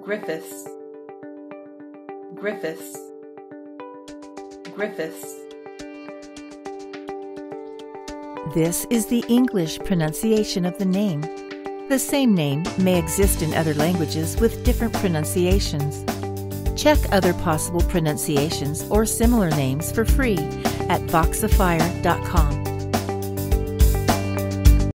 Griffiths, Griffiths, Griffiths. This is the English pronunciation of the name. The same name may exist in other languages with different pronunciations. Check other possible pronunciations or similar names for free at Voxifier.com.